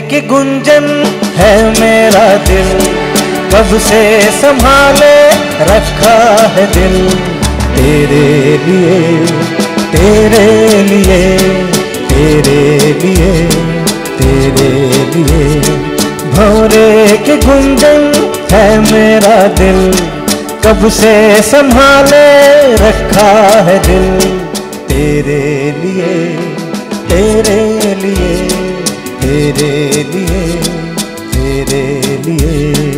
की गुंजन है मेरा दिल, कब से संभाले रखा है दिल। तेरे लिए तेरे लिए तेरे लिए तेरे लिए, भंवरे की गुंजन है मेरा दिल, कब से संभाले रखा है दिल। तेरे लिए तेरे लिए तेरे लिए तेरे लिए।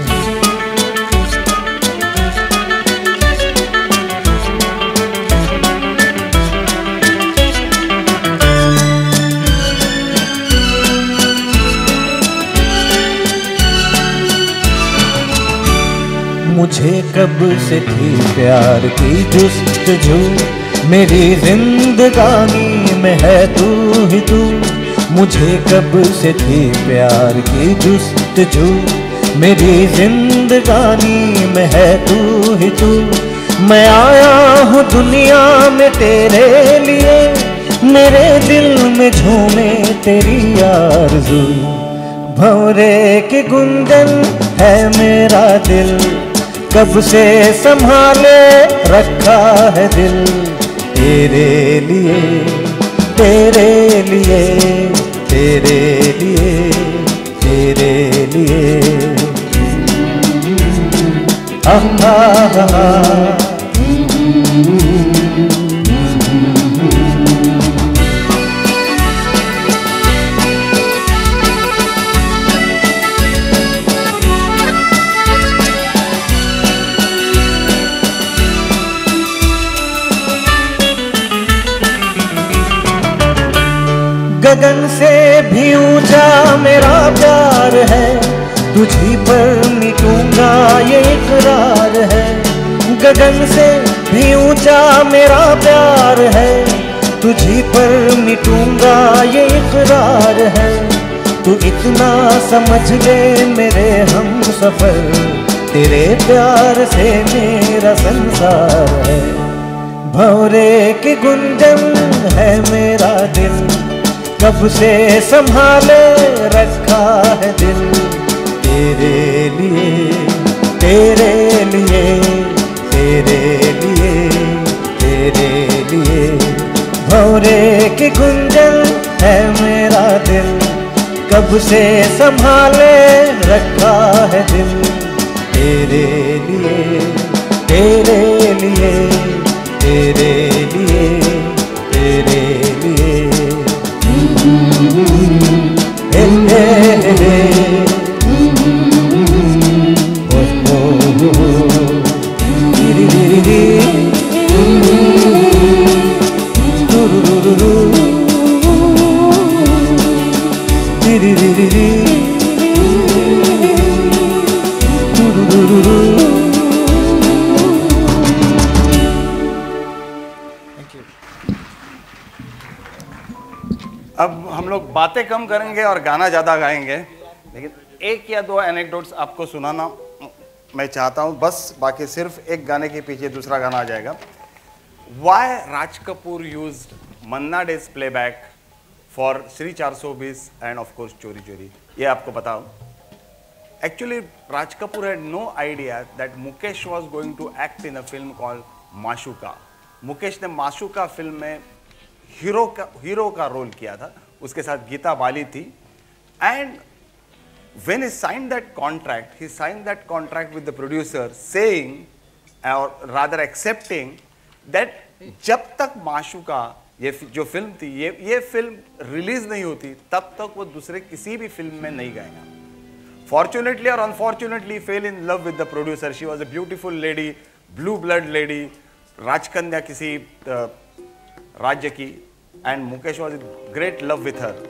मुझे कब से थी प्यार की जुस्तजू, मेरी जिंदगानी में है तू ही तू। मुझे कब से थी प्यार की जुस्तजू, मेरी जिंदगानी में है तू ही तू। मैं आया हूँ दुनिया में तेरे लिए, मेरे दिल में झूमे तेरी आरज़ू। भंवरे की गुंजन है मेरा दिल, कब से संभाले रखा है दिल। तेरे लिए तेरे लिए तेरे लिए तेरे लिए। गगन से भी ऊंचा मेरा प्यार है, तुझी पर मिटूंगा ये इकरार है। गगन से भी ऊंचा मेरा प्यार है, तुझी पर मिटूंगा ये इकरार है। तू इतना समझ ले मेरे हम सफर, तेरे प्यार से मेरा संसार है। भंवरे की गुंजन है मेरा दिल, कब से संभाले रखा है दिल। तेरे लिए तेरे लिए तेरे लिए तेरे लिए, भंवरे की गुंजन है मेरा दिल, कब से संभाले रखा है दिल। तेरे लिए तेरे लिए तेरे लिए तेरे लिए। अब हम लोग बातें कम करेंगे और गाना ज़्यादा गाएंगे, लेकिन एक या दो एनेक्डोट्स आपको सुनाना मैं चाहता हूँ बस, बाकी सिर्फ एक गाने के पीछे दूसरा गाना आ जाएगा। Why Raj Kapoor used Manna Day's playback for Shri 420 and of course Chori Chori, ये आपको बताऊँ। Actually, Raj Kapoor had no idea that Mukesh was going to act in a film called Maashuka. Mukesh ने Maashuka film में hero का role किया था, उसके साथ गीता बाली थी। And when he signed that contract with the producer saying or rather accepting that जब तक माशूका ये जो फिल्म थी ये फिल्म रिलीज नहीं होती तब तक वो दूसरे किसी भी फिल्म में नहीं गाएगा। Fortunately or unfortunately fell in love with the producer. She was a beautiful lady, blue blood lady, राजकन्या किसी राज्य की, and Mukesh was in great love with her.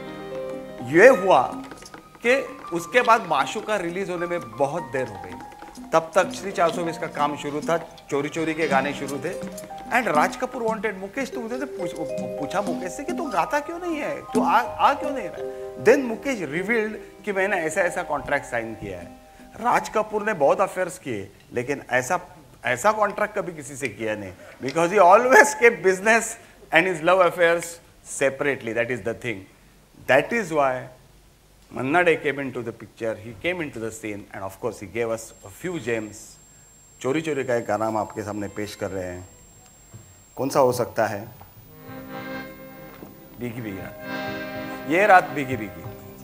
ये हुआ कि उसके बाद माशूका रिलीज होने में बहुत देर हो गई, तब तक श्री 420 का काम शुरू था, चोरी चोरी के गाने शुरू थे। एंड राज कपूर वांटेड मुकेश, तो मुझे पूछा मुकेश से कि तू गाता क्यों नहीं है, तू आ क्यों नहीं रहा। देन मुकेश रिवील्ड कि मैंने ऐसा ऐसा कॉन्ट्रैक्ट साइन किया है। राज कपूर ने बहुत अफेयर्स किए, लेकिन ऐसा कॉन्ट्रैक्ट कभी किसी से किया नहीं, because he always kept business and his love affairs separately. That is the thing, that is why Manna Dey came into the picture, he came into the scene, and of course he gave us a few gems. चोरी चोरी का एक गाना हम आपके सामने पेश कर रहे हैं. कौन सा हो सकता है? भीगी भीगी रात. ये रात भीगी भीगी.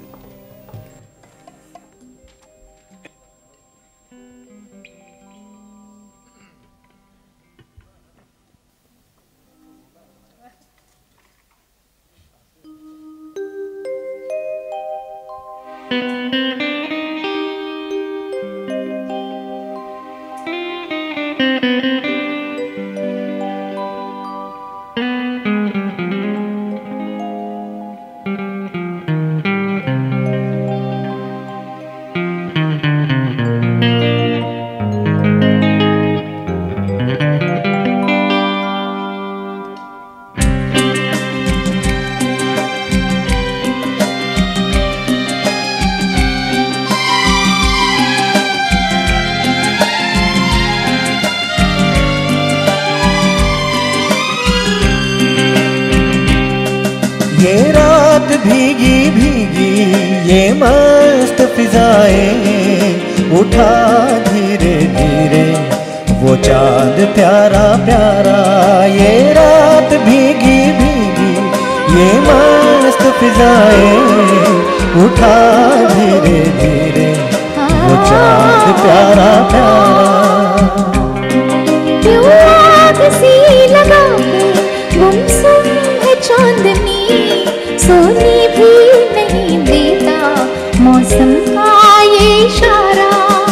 ये रात भीगी भीगी ये मस्त फिजाएं, उठा धीरे धीरे वो चांद प्यारा प्यारा. ये रात भीगी भीगी ये मस्त फिजाएं, उठा धीरे धीरे वो चांद प्यारा प्यारा. क्यों आग सी लगा के गुमसुम है चांदनी, सोने भी नहीं देता मौसम का ये इशारा.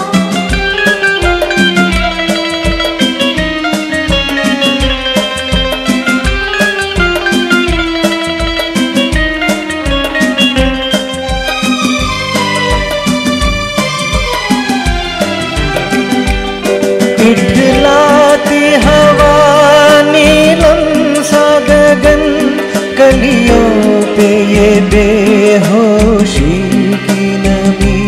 इठलाती हवा नीलम सा गगन, कलियों पे ये बेहोशी की नमी.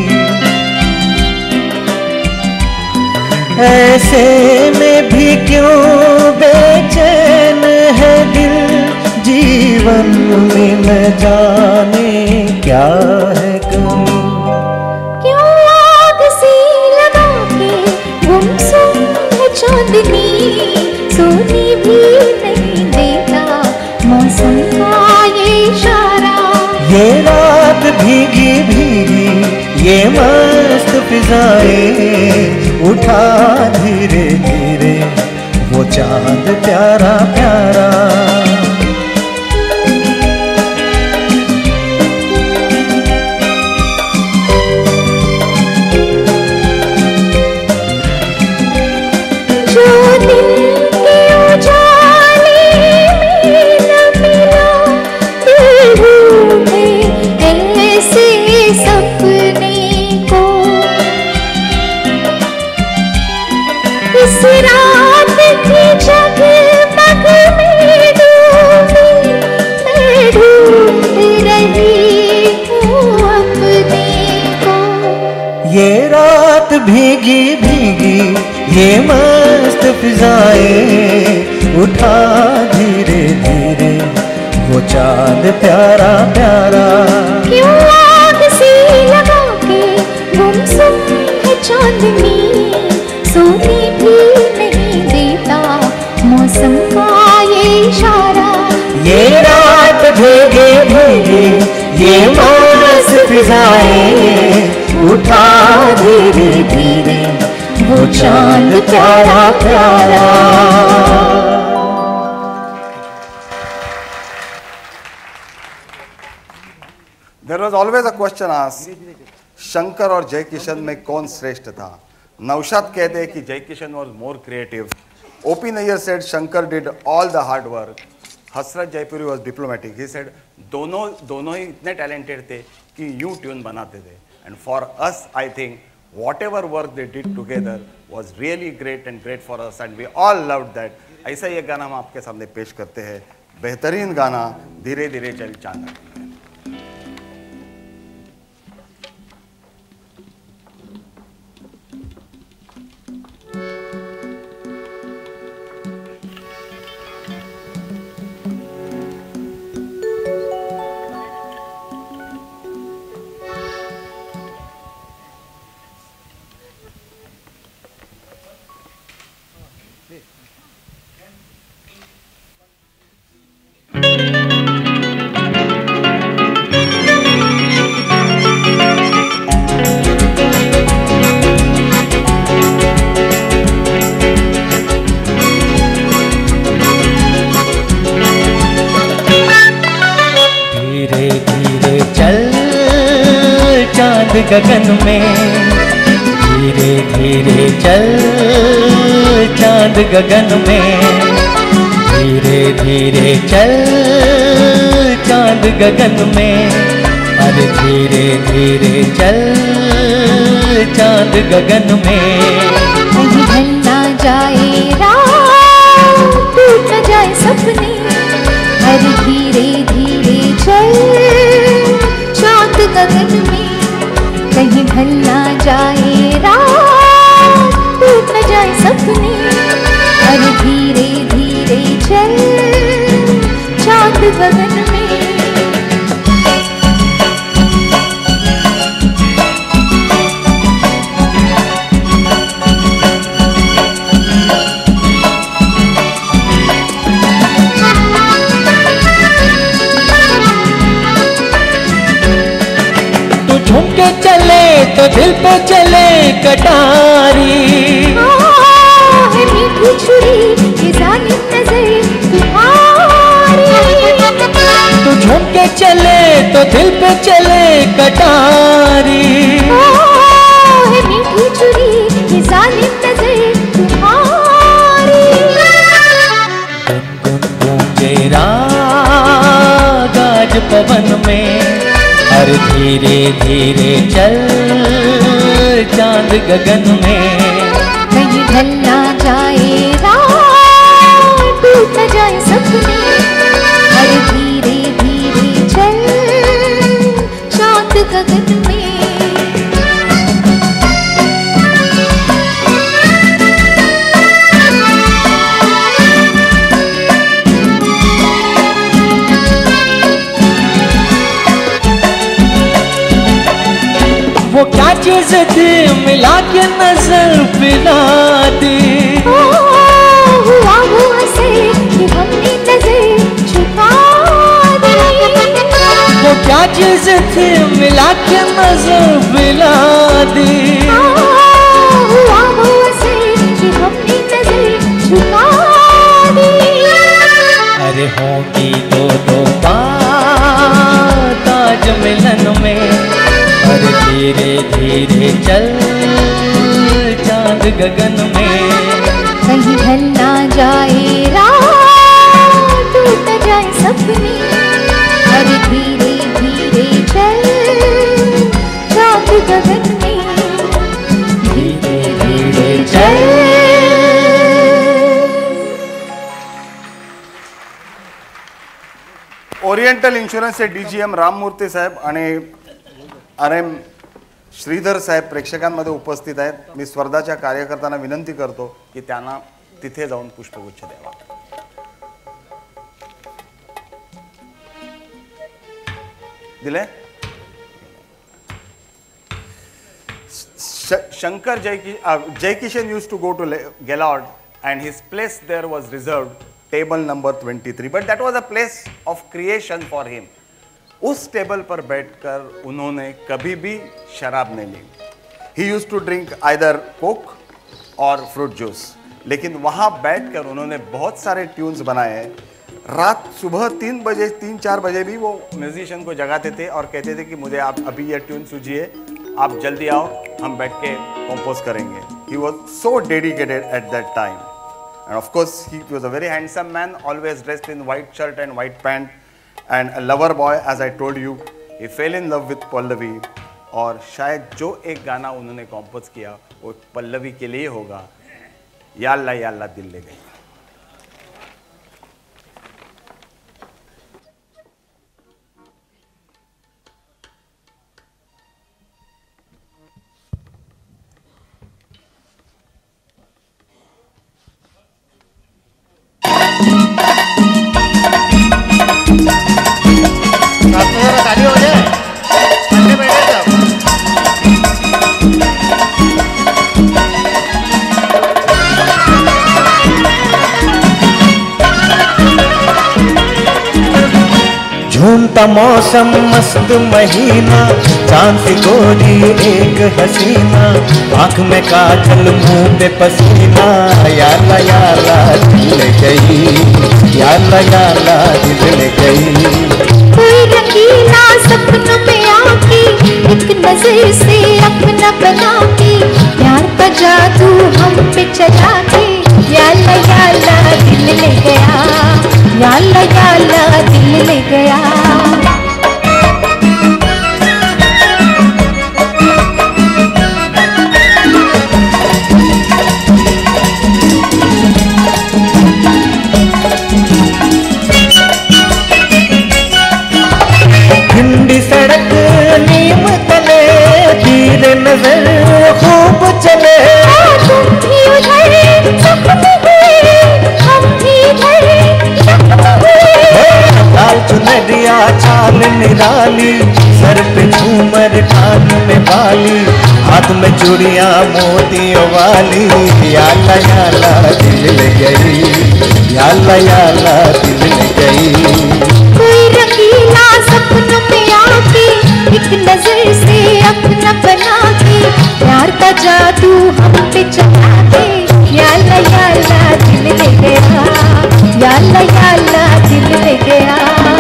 ऐसे में भी क्यों बेचैन है दिल, जीवन में न जाने क्या है कमी. क्यों आग सी लगा के गुमसुम है चांदनी, सोने भी नहीं देता मौसम का ये इशारा. ये रात भीगी भीगी ये मस्त फिजाएं, उठा धीरे धीरे वो चांद प्यारा प्यारा. जो दिल के उजाले में न मिला, दिल ढूंढे ऐसे सपने को. इस रात की जगमग में डूबी मैं ढूंढ रही हूँ अपने को. ये रात भीगी भीगी ये मस्त फिजाएं, उठा धीरे धीरे वो चांद प्यारा प्यारा. क्यों आग सी लगा के गुमसुम है चांदनी, सोने भी नहीं देता मौसम का ये इशारा. ये रात भीगी भीगी ये मस्त फिजाएं, उठा धीरे धीरे वो चांद प्यारा प्यारा. There was always a question asked, Shankar और जय किशन में कौन श्रेष्ठ था? नौशाद कहते हैं कि जय Kishan was more creative. O.P. Nayyar said Shankar did all the hard work. Hasrat Jaipuri was diplomatic. He said दोनों ही इतने talented थे कि यूं ट्यून बनाते थे. And for us, I think whatever work they did together was really great and great for us, and we all loved that. ऐसा ये गाना हम आपके सामने पेश करते हैं. बेहतरीन गाना धीरे धीरे चल चांदा. चांद गगन में धीरे धीरे चल, चांद गगन में धीरे धीरे चल, चांद गगन में, अरे धीरे धीरे चल, चांद गगन में। कहीं ढल ना जाए रात, टूट न जाए सपने, अरे धीरे धीरे चल, चांद गगन में। कहीं ढल ना जाए रात, टूट न जाए सपने, अरे धीरे धीरे चल, चांद गगन में। झूम के चले तो दिल पे चले कटारी, है मीठी छुरी ये जालिम नजर तुम्हारी। तो झूम के चले तो दिल पे चले कटारी, है मीठी छुरी ये जालिम नजर तुम्हारी। गूंजे राग आज पवन में, हर धीरे धीरे चल, चांद गगन में। कहीं ढल ना जाए रात, टूट न जाए सपने, हर धीरे धीरे चल, चांद गगन में। वो क्या चीज थी मिला के नजर पिला दी, हुआ हुआ से कि हमने नजर छुपा दी। वो क्या चीज थी मिला के नजर पिला दी, हुआ हुआ से कि हमने नजर छुपा दी। अरे होगी दो दो बात आज मिलन में, धीरे धीरे चल, चांद गगन में। कहीं ढल ना जाए रात, टूट न जाए सपने, अरे धीरे धीरे चल, चांद गगन में। धीरे धीरे चल। ओरिएंटल इन्शुरन्स से डीजीएम राममूर्ती साहेब आणि RM श्रीधर साहेब प्रेक्षकांमध्ये उपस्थित आहेत। मी स्वर्धाच्या कार्यकर्त्यांना विनंती करतो की त्यांना तिथे जाऊन पुष्पगुच्छ द्यावा। दिले? Shankar Jaikishan used to go to Gellord and his place there was reserved table number 23, but that was a place of creation for him. उस टेबल पर बैठकर उन्होंने कभी भी शराब नहीं ली। He used to drink either Coke और फ्रूट जूस, लेकिन वहाँ बैठकर उन्होंने बहुत सारे ट्यून्स बनाए। रात सुबह 3-4 बजे भी वो म्यूजिशियन को जगाते थे और कहते थे कि मुझे आप अभी ये ट्यून सुझिए, आप जल्दी आओ, हम बैठ के कंपोज करेंगे। He was so dedicated at that time, and of course he was a very handsome man, always dressed in white shirt and white pant. And a lover boy, as I told you, he fell in love with Pallavi, और शायद जो एक गाना उन्होंने compose किया वो पल्लवी के लिए होगा, या अल्लाह दिल ले गई। ताली हो जाए, ठंडे बैठे सब। झूमता मौसम मस्त महीना, चांद सी गोरी एक हसीना, आँख में काजल मुंह पे पसीना, याला याला दिल ले गई, याला याला दिल ले गई। कोई रंगीला सपनों में आके एक नजर से अपना बना के, प्यार का जादू हम पे चला के, याला याला दिल ले गया, याला याला दिल ले गया। हिंदी सड़क नीम तले, धीरे नजर खूब चले, तुम भी उधर जख्म हुए, हम भी इधर जख्म हुए। लाल चुनरिया चाल निराली, सर पे झूमर कान में बाली, हाथ में चूड़ियां मोतियों वाली, याला याला दिल ले गई, याला याला दिल ले गई। कोई रंगीला सपनों में आके एक नजर से अपना बना के, प्यार का जादू हम पे चला के, याला याला दिल ले गया, याला याला दिल ले गया।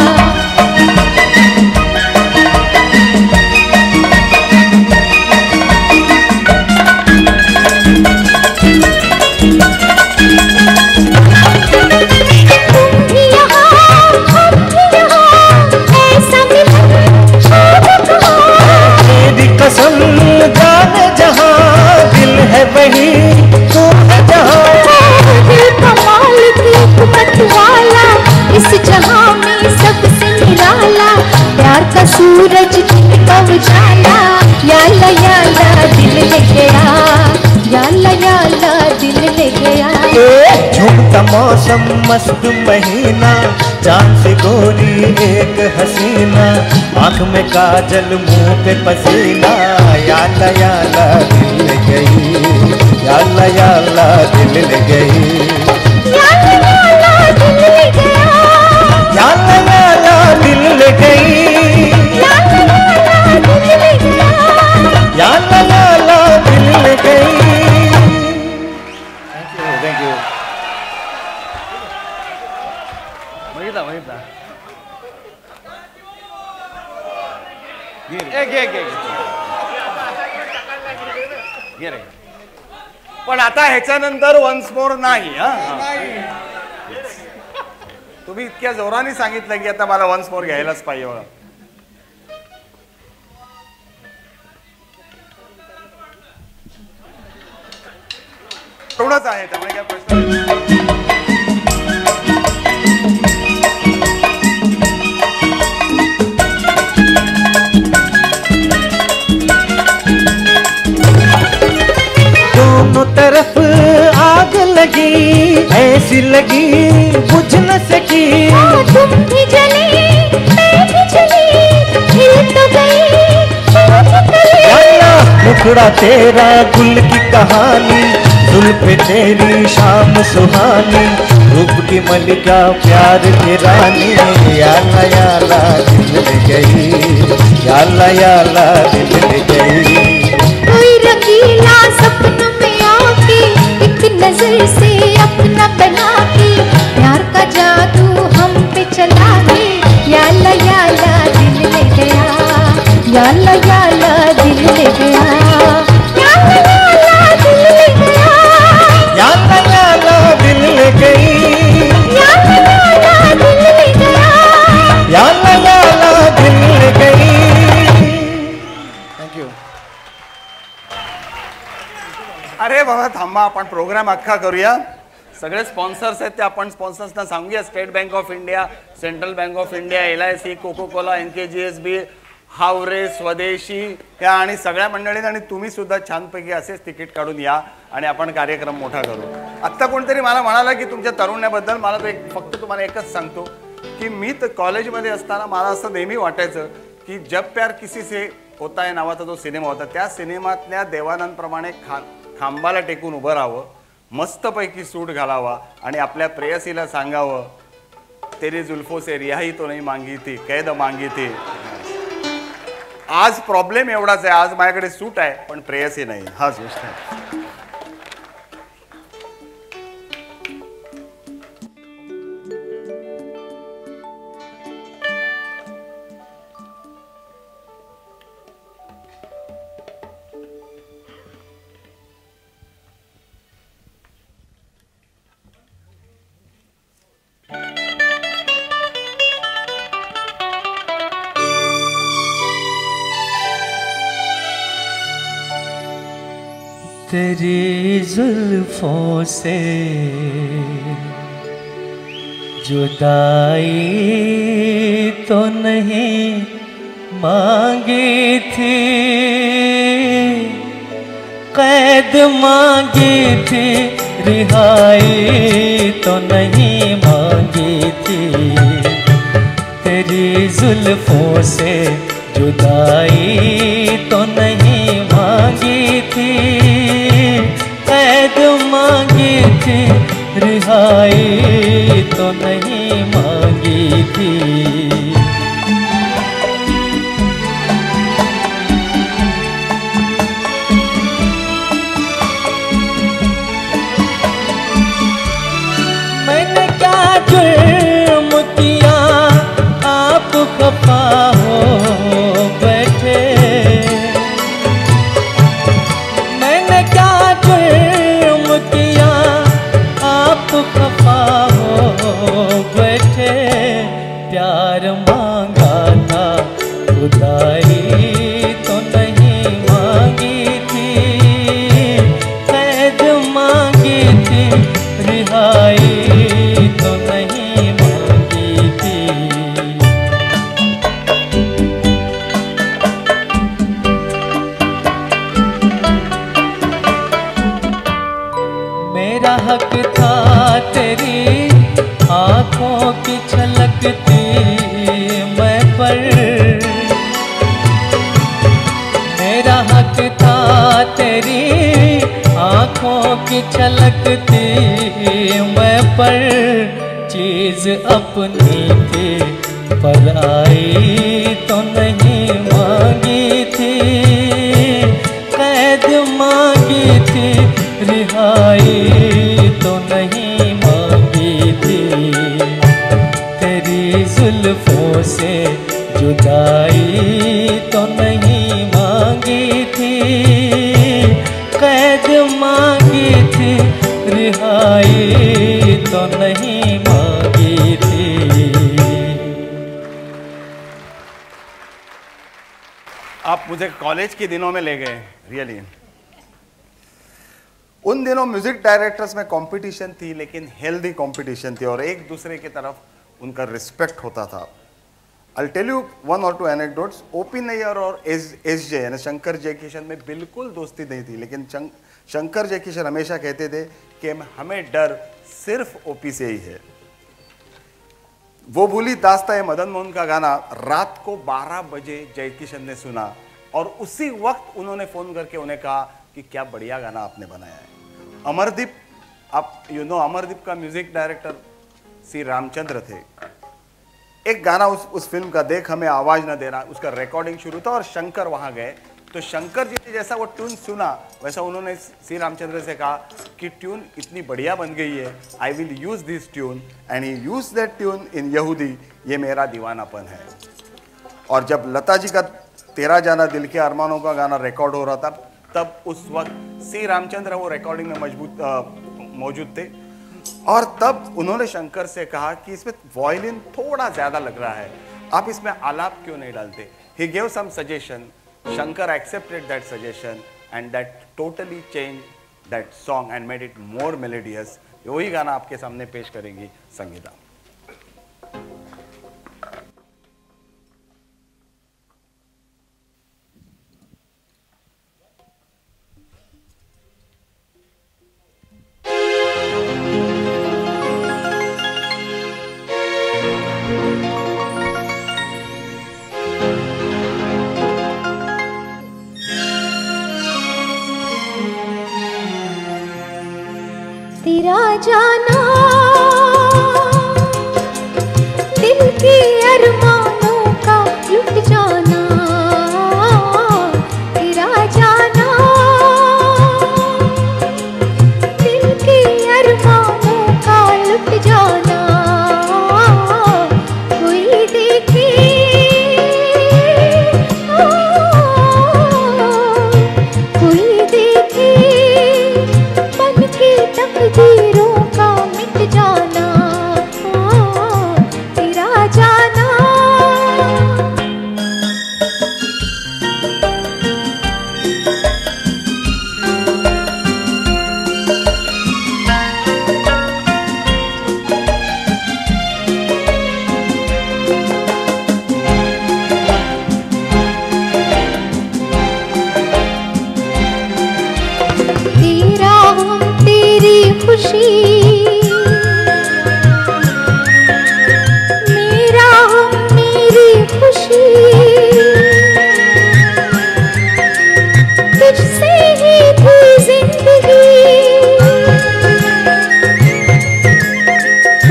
कसम जाने जहाँ दिल है वही तू है जहाँ, दिल कमाल की हिकमत वाला, इस जहाँ में सबसे निराला, प्यार का सूरज का उजाला, याला याला दिल ले गया, याला याला दिल ले गया। झूमता मौसम मस्त महीना, चांद से गोरी एक हसीना, आँख में काजल मुंह पे पसीना, याला याला दिल ले गई, याला याला दिल ले गई, याला याला दिल ले गया, याला याला दिल ले गई, याला याला दिल ले गया, याला याला दिल ले गई। Thank you thank you. बघितला बघितला, घे रे। पण आता ह्याच्यानंतर वन्स मोर नाही हा। तुम्ही इतक्या जोराने सांगितलं की आता मला वन्स मोर घ्यायलाच पाहिजे बघा। थोडंच आहे त्यामुळे काय प्रश्न नाही। दोनों तरफ आग लगी, ऐसी लगी बुझ न सकी, तुम भी जली मैं भी जली, हिल तो गई सूझ गई। याला मुखड़ा तेरा गुल की कहानी, जुल्फे तेरी शाम सुहानी, रूप की मलिका प्यार की रानी, याला याला दिल ले गई, याला याला दिल ले गई। कोई रंगीला सपनों में आके एक नजर से अपना बना के, प्यार का जादू हम पे चला के, याला याला दिल ले गया, याला याला दिल ले गया, याला याला दिल ले गया, याला याला दिल ले गई, याला याला दिल ले गया, याला याला दिल ले गई। थँक्यू। अरे बाबा थांबा, आपण प्रोग्राम अख्खा करूया। सगळे स्पॉन्सर्स आहेत ते आपण स्पॉन्सर्सना सांगूया। State Bank of India, Central Bank of India, LIC, Coca Cola, NKGSB, Havre, Swadeshi या आणि सगळ्या मंडळींनी आणि तुम्ही सुद्धा छानपैकी असेच तिकीट काढून या आणि आपण कार्यक्रम मोठा करू। आत्ता कोणतरी मला म्हणाला की तुमच्या तरुण्याबद्दल, मला तो फक्त तुम्हाला एकच सांगतो की मी तर कॉलेजमध्ये असताना मला असं नेहमी वाटायचं की जब प्यार किसी से होता है नावाचा जो सिनेमा होता, त्या सिनेमातल्या देवानंदप्रमाणे खांबाला टेकून उभं राहावं, मस्तपैकी सूट घालावा आणि आपल्या प्रेयसीला सांगावं तेरी जुल्फों से रिहाई तो नहीं मांगी थी, कैद मांगी थी. आज प्रॉब्लेम एवढाच आहे, आज माझ्याकडे सूट आहे पण प्रेयसी नाही. हाच गोष्ट आहे. तेरी जुल्फों से जुदाई तो नहीं मांगी थी, कैद मांगी थी, रिहाई तो नहीं मांगी थी. तेरी जुल्फों से जुदाई तो नहीं मांगी थी, कैद मांगी थी, रिहाई तो नहीं मांगी थी. मैंने क्या जुर्म किया आप खफा हो बैठे, मैंने क्या जुर्म किया आप खफा हो बैठे. प्यार मांगा था, खुदाई तो नहीं मांगी थी, कैद मांगी थी, रिहाई तो नहीं मांगी थी. मेरा हक था तेरी आँखों की छलकती मैं पर, मेरा हक था तेरी आँखों की छलकती मैं पर. चीज अपनी थी पर आई तो नहीं मांगी थी, कैद मांगी थी, रिहाई तो नहीं मांगी थी. तेरी जुल्फों से जुदाई तो नहीं मांगी थी, कैद मांगी थी, रिहाई तो नहीं मांगी थी. आप मुझे कॉलेज के दिनों में ले गए, रियली. उन दिनों म्यूजिक डायरेक्टर्स में कंपटीशन थी, लेकिन हेल्दी कंपटीशन थी और एक दूसरे की तरफ उनका रिस्पेक्ट होता था. आई टेल यू वन और टू एनेक्डोट्स. ओपी नैयर और एस जे यानी शंकर जयकिशन में बिल्कुल दोस्ती नहीं थी, लेकिन शंकर जयकिशन हमेशा कहते थे कि हमें डर सिर्फ ओपी से ही है. वो भूली दास्तां है मदन मोहन का गाना रात को 12 बजे जयकिशन ने सुना और उसी वक्त उन्होंने फोन करके उन्हें कहा कि क्या बढ़िया गाना आपने बनाया है. अमरदीप, आप अमरदीप का म्यूजिक डायरेक्टर सी रामचंद्र थे. एक गाना उस फिल्म का देख हमें आवाज न देना, उसका रिकॉर्डिंग शुरू था और शंकर वहां गए. तो शंकर जी ने जैसा वो ट्यून सुना वैसा उन्होंने सी रामचंद्र से कहा कि ट्यून इतनी बढ़िया बन गई है, I will use this tune and he use that tune in Yahudi, ये मेरा दीवानापन है. और जब लता जी का तेरा जाना दिल के अरमानों का गाना रिकॉर्ड हो रहा था, तब उस वक्त सी रामचंद्र वो रिकॉर्डिंग में मौजूद थे और तब उन्होंने शंकर से कहा कि इसमें वायलिन थोड़ा ज्यादा लग रहा है, आप इसमें आलाप क्यों नहीं डालते. He gave some suggestion. Shankar accepted that suggestion and that totally changed that song and made it more melodious. वही गाना आपके सामने पेश करेंगी संगीता. तेरा जाना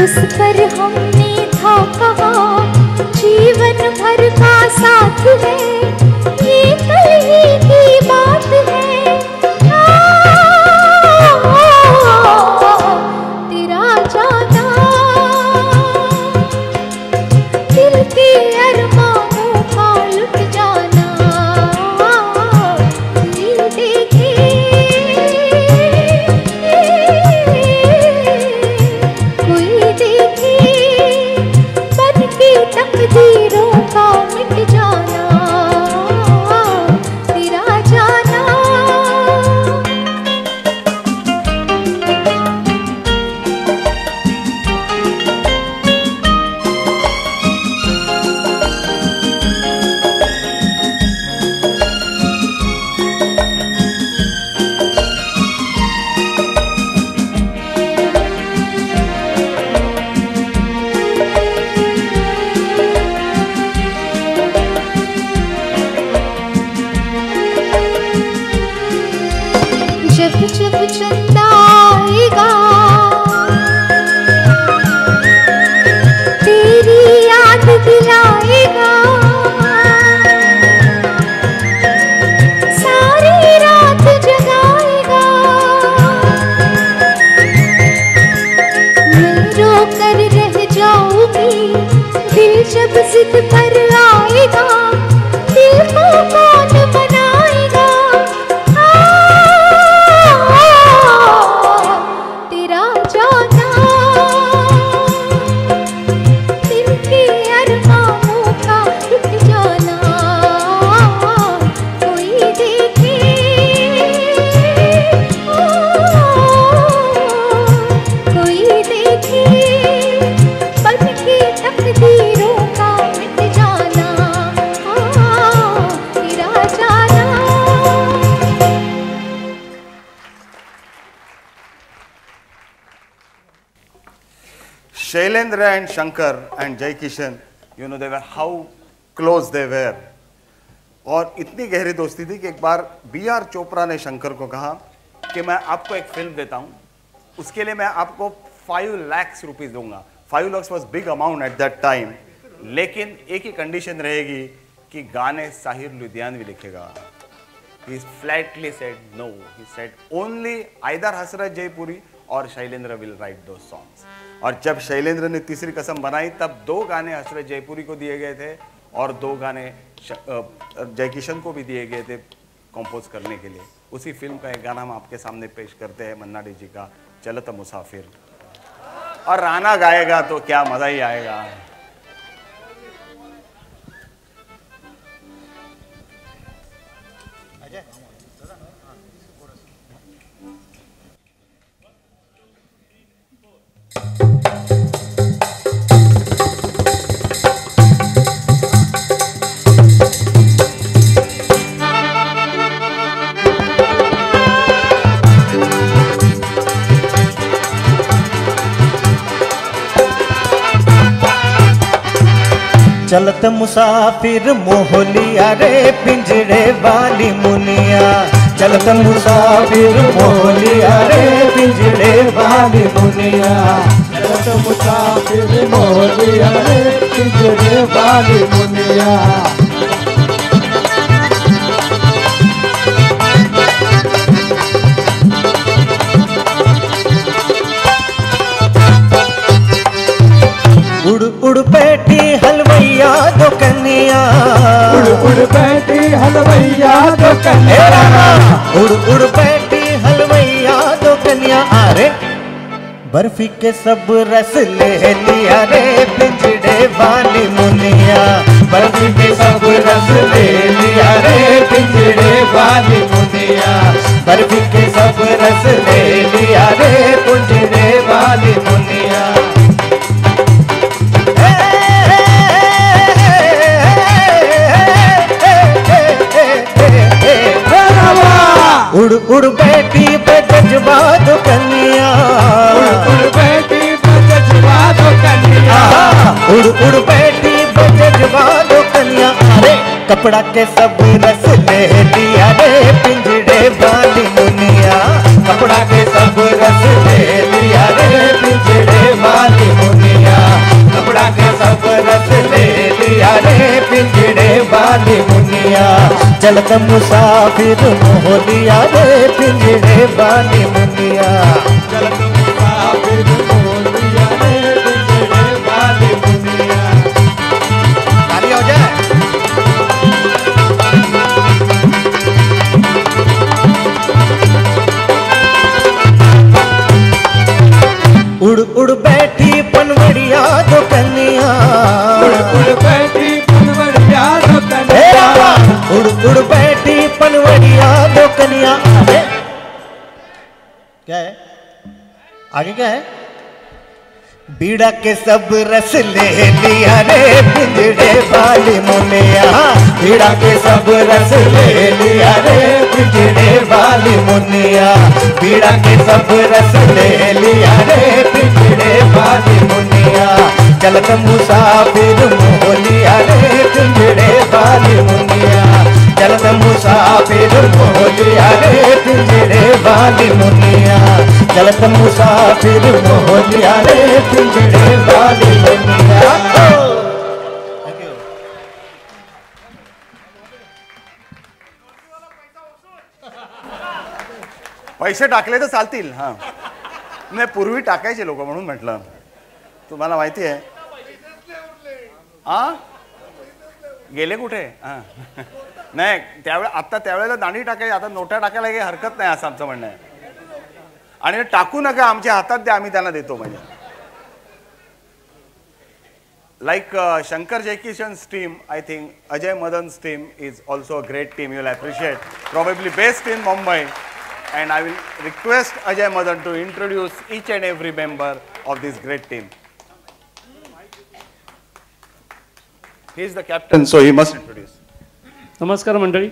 जिस पर हमने था कहा जीवन भर का साथ है, ये कल ही की बात है। तेरा जाना दिल के अरमानों का लुट जाना, दिल देखे कोई देखे बन के तकदीरों का मिट जाना, तेरा जाना। जब जब चंदा आएगा तेरी याद दिलाएगा, सारी रात जगाएगा। मैं रो कर रह जाऊंगी दिल जब जिद पर आएगा, दिल को कौन बनाएगा। तेरा जाना दिल के अरमानों का लुट जाना, कोई देखे कोई देखे बन के तकदीरों का मिट जाना, तेरा जाना। Shailendra and Shankar and Jai Kishan, you know, they were how close they were. और इतनी गहरी दोस्ती थी कि एक बार B.R. चोपड़ा ने शंकर को कहा कि मैं आपको एक फिल्म देता हूँ, उसके लिए मैं आपको 5 लाख रुपीस दूंगा। 5 lakh was big amount at that time, लेकिन एक ही कंडीशन रहेगी कि गाने साहिर लुधियानवी लिखेगा। He flatly said no. He said only either हसरत जयपुरी और Shailendra will write those songs. और जब शैलेंद्र ने तीसरी कसम बनाई तब 2 गाने हसरत जयपुरी को दिए गए थे और 2 गाने जय किशन को भी दिए गए थे कंपोज करने के लिए। उसी फिल्म का एक गाना हम आपके सामने पेश करते हैं, मन्ना डी जी का चलत मुसाफिर। और राणा गाएगा तो क्या मजा ही आएगा। चलत मुसाफिर मोहलिया रे पिंजरे वाली मुनिया, चलत मुसाफिर मोहलिया रे पिंजरे वाली मुनिया, चलत मुसाफिर मोहलिया रे पिंजरे वाली मुनिया। उड़ उड़ बैठी हलवैया दो कन्या, उड़ उड़ बैठी हलवैया दो कन्या, उड़ उड़ बैठी हलवैया दो कन्या। अरे बर्फी के सब रस ले लिया रे पिंजड़े वाली मुनिया, बर्फी के सब रस ले लिया रे पिंजड़े वाली मुनिया, बर्फी के सब रस ले लिया रे पिंजड़े वाली मुनिया। उड़ उड़ बैठी बजवा दो कन्या, उड़ बैठी बजवा दो कन्या, उड़ उड़ बैठी बजवा दो कन्या। अरे कपड़ा के सब रस ले लिया रे पिंजड़े वाली मुनिया, कपड़ा के सब रस ले लिया रे पिंजड़े वाली मुनिया। चलत मुसाफिर मोहलिया रे पिंजरे वाली मुनिया चलत मुसाफिर मोहलिया रे पिंजरे वाली मुनिया। ताली हो जाए। उड़ उड़ बैठी पनवड़िया दो कन्या उड़ बैठी पनवड़िया दो कन्या। उड़ उड़ बैठी पनवड़िया दो कन्या। आगे क्या है? आगे क्या है? बीड़ा के सब रस ले लिया रे पिंजरे वाली मुनिया। बीड़ा के सब रस ले लिया रे पिंजरे वाली मुनिया। बीड़ा के सब रस ले लिया रे पिंजरे वाली मुनिया। चलत मुसाफिर मोहलिया रे पिंजरे वाली मुनिया। चलत मुसाफिर मोहलिया रे पिंजरे वाली मुनिया। चलत मुसाफिर मोहलिया रे पिंजरे वाली मुनिया। पैसे टाकले तर चालतील. हां नाही पूर्वी टाकायचे लोक म्हणून म्हटलं. तुम्हाला माहिती आहे हां गेले कुठे? हां नाही त्यावेळे आता त्यावेळेला दांडी टाकायची, आता नोटा टाकायला काही हरकत नाही असं आमचं म्हणणं आहे. आणि टाकू नका, आमच्या हातात द्या, आम्ही त्यांना देतो. म्हणजे like Shankar Jaikishan's team, I think Ajay Madan's team is also a great team. You'll appreciate. Probably based in Mumbai, and I will request Ajay Madan to introduce each and every member of this great team. He is the captain, so he must introduce. नमस्कार मंडळी.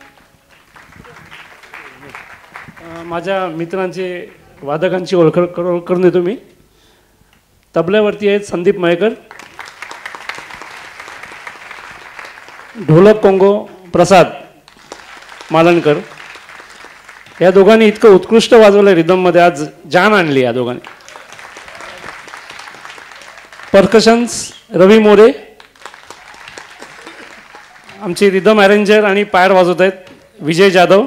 माझ्या मित्रांचे वादकांची ओळख करून देतो मी. तबल्यावरती आहेत संदीप मयेकर, ढोलक Congo प्रसाद मालनकर. या दोघांनी इतकं उत्कृष्ट वाजवलं रिदममध्ये, आज जान आणली या दोघांनी. पर्कशन्स रवी मोरे, आमचे रिदम अरेंजर आणि पायर वाजवत आहेत विजय जाधव.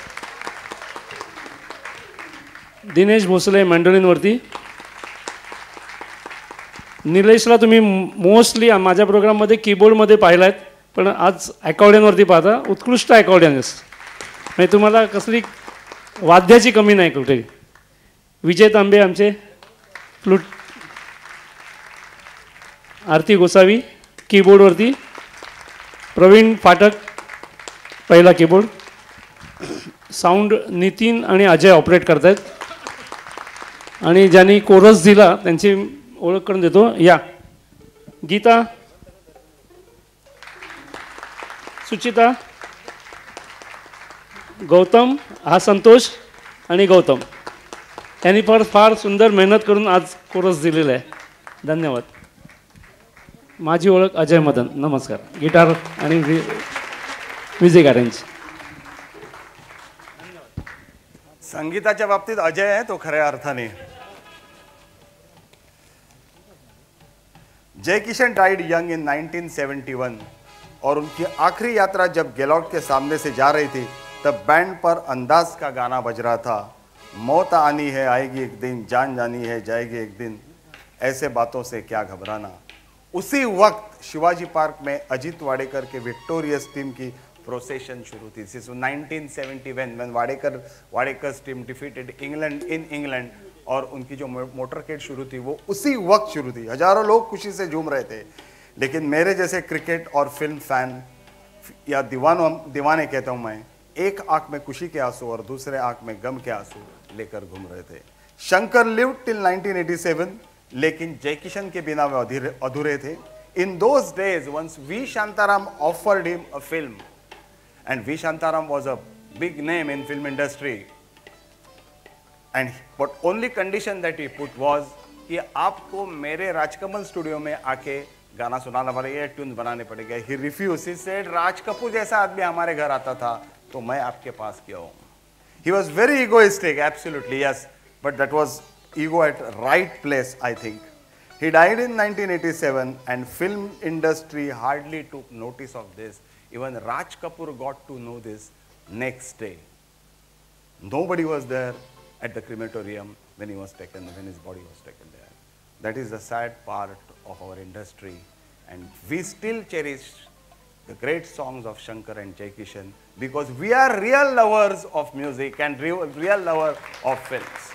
दिनेश भोसले मँडोलिनवरती. निलेशला तुम्ही मोस्टली माझ्या प्रोग्राममध्ये कीबोर्डमध्ये पाहिला आहेत, पण आज अकॉर्डियनवरती पाहता. उत्कृष्ट अकॉर्डियनिस्ट, म्हणजे तुम्हाला कसली वाद्याची कमी नाही कुठे. विजय तांबे आमचे फ्लूट. आरती गोसावी कीबोर्डवरती. प्रवीण फाटक पहिला कीबोर्ड. साऊंड नितीन आणि अजय ऑपरेट करत आहेत. आणि ज्यांनी कोरस दिला त्यांची ओळख करून देतो. या गीता, सुचिता, गौतम, हा संतोष आणि गौतम यांनी फार सुंदर मेहनत करून आज कोरस दिलेला आहे. धन्यवाद. माझी ओळख अजय मदन. नमस्कार. गिटार आणि म्युझिक अरेंज. संगीताच्या बाबतीत अजय आहे तो खऱ्या अर्थाने. जय किशन डाइड यंग इन 1971 और उनकी आखिरी यात्रा जब गेलॉट के सामने से जा रही थी तब बैंड पर अंदाज का गाना बज रहा था. मौत आनी है आएगी एक दिन, जान जानी है जाएगी एक दिन, ऐसे बातों से क्या घबराना. उसी वक्त शिवाजी पार्क में अजीत वाडेकर के विक्टोरियस टीम की प्रोसेशन शुरू थी. This 1971 when Wadekar's team defeated England in England, और उनकी जो मोटरकेड शुरू थी वो उसी वक्त शुरू थी. हजारों लोग खुशी से झूम रहे थे, लेकिन मेरे जैसे क्रिकेट और फिल्म फैन या दीवाने कहता हूँ मैं, एक आंख में खुशी के आंसू और दूसरे आंख में गम के आंसू लेकर घूम रहे थे. शंकर लिव्ड टिल 1987, लेकिन जय किशन के बिना वे अधूरे थे. In those days once V Shantaram offered him a film, and V. Shantaram was a big name in film industry, and but only condition that he put was कि आपको मेरे राजकमल स्टूडियो में आके गाना सुनाना पड़ेगा, ट्यून बनाने पड़ेगा. He refused. He said Raj Kapoor जैसा आदमी हमारे घर आता था तो मैं आपके पास क्यों हूँ. He was very egoistic, absolutely yes, but that was ego at right place, I think. He died in 1987 and film industry hardly took notice of this. Even Raj Kapoor got to know this next day. Nobody was there at the crematorium when his body was taken there. That is the sad part of our industry, and we still cherish the great songs of Shankar and Jai Kishan because we are real lovers of music and real lovers of films.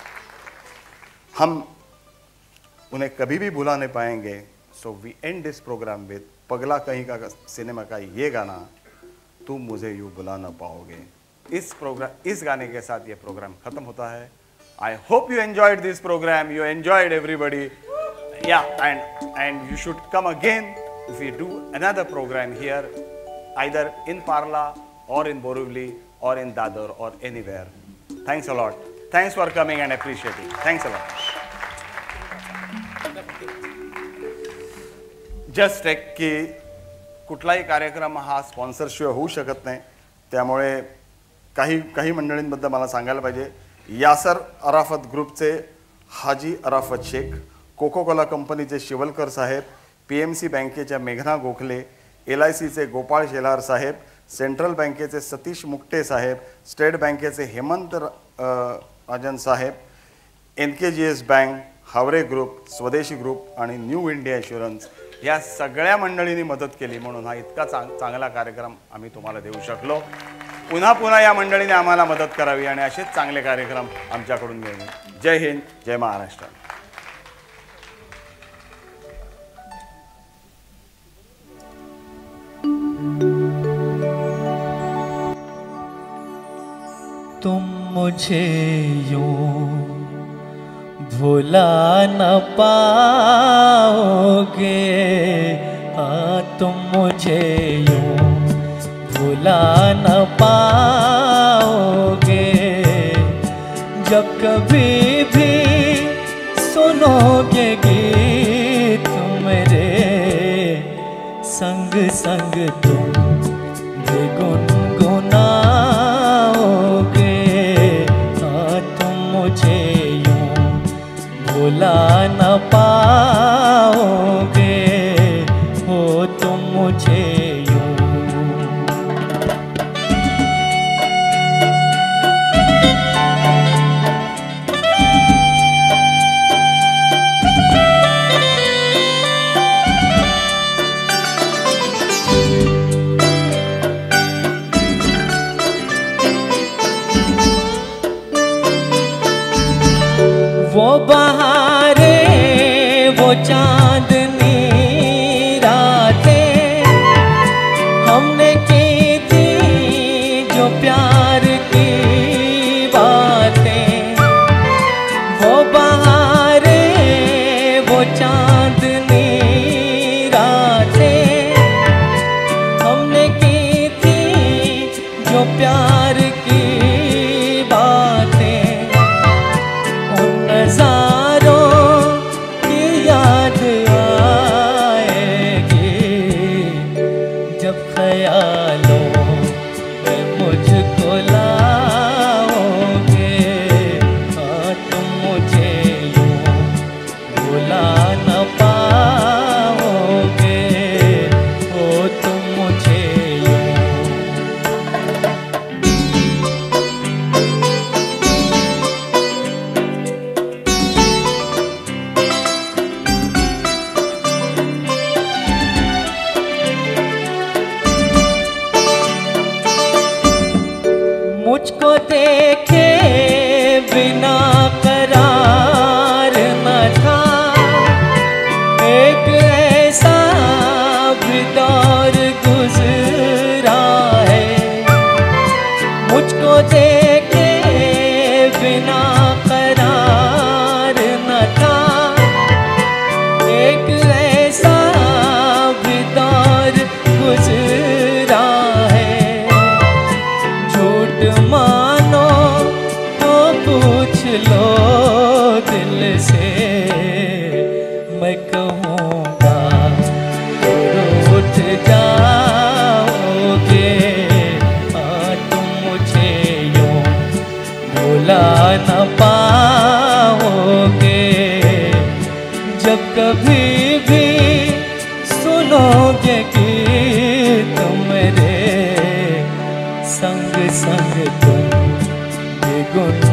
हम उन्हें कभी भी भुला नहीं पाएंगे. So we end this program with पगला कहीं का सिनेमा का ये गाना, तुम मुझे यूं बुला ना पाओगे. इस गाने के साथ ये प्रोग्राम खत्म होता है. I hope you enjoyed this program. You enjoyed everybody. Yeah, and you should come again if we do another program here, either in Parla or in Borivali or in Dadar or anywhere. Thanks a lot. Thanks for coming and appreciating. Thanks a lot. Just एक की कुठलाही कार्यक्रम हा स्पॉन्सरशिवाय होऊ शकत नाही, त्यामुळे काही मंडळींबद्दल मला सांगायला पाहिजे. यासर अराफत ग्रुपचे हाजी अराफत शेख, कोको कोला कंपनीचे शिवलकर साहेब, PMC बँकेच्या मेघना गोखले, LICचे गोपाळ शेलार साहेब, सेंट्रल बँकेचे सतीश मुक्टे साहेब, स्टेट बँकेचे Hemant Rajan saheb, NKGS bank, Havre group, Swadeshi group आणि न्यू इंडिया इन्शुरन्स या सगळ्या मंडळींनी मदत केली म्हणून हा इतका चांगला कार्यक्रम आम्ही तुम्हाला देऊ शकलो. पुन्हा या मंडळीने आम्हाला मदत करावी आणि असेच चांगले कार्यक्रम आमच्याकडून मिळवून. जय हिंद, जय महाराष्ट्र. तुम मुझे यूं भुला न पाओगे, तुम मुझे यूं भुला न पाओगे. जब कभी भी सुनोगे गीत मेरे, संग संग तुम भी गुनगुनाओगे. तुम मुझे भुला न पाओगे, हो तुम मुझे यूं. वो बहारे, वो चांदनी रातें हमने की थी, जो प्यार की बातें. वो बहारे, वो चांदनी रातें हमने की थी, जो प्यार की बातें. नज़ारों की याद आएगी, जब ख्यालों में मुझको लाओगे. तुम मुझे यूं भुला न पाओगे, हो तुम मुझे यूं. मुझको देखे बिना करार न था, एक ऐसा भी दौर गुजरा है. मुझको देखे बिना करार न था, एक ऐसा भी दौर गुजरा है. मानो तो पूछ लो दिल से, मैं कहूँगा तो उठ जाओगे. तुम मुझे यूं भुला न पाओगे. जब कभी भी सुनोगे कि तुम मेरे गुण